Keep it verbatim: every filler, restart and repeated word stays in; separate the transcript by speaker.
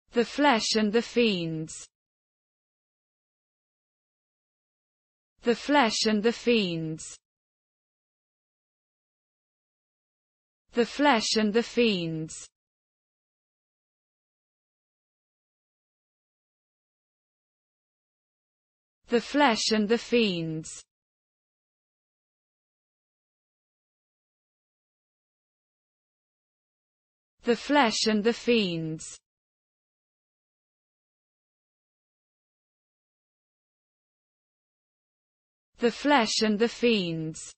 Speaker 1: The Flesh and the Fiends. The Flesh and the Fiends. The Flesh and the Fiends. The Flesh and the Fiends. The Flesh and the Fiends. The Flesh and the Fiends.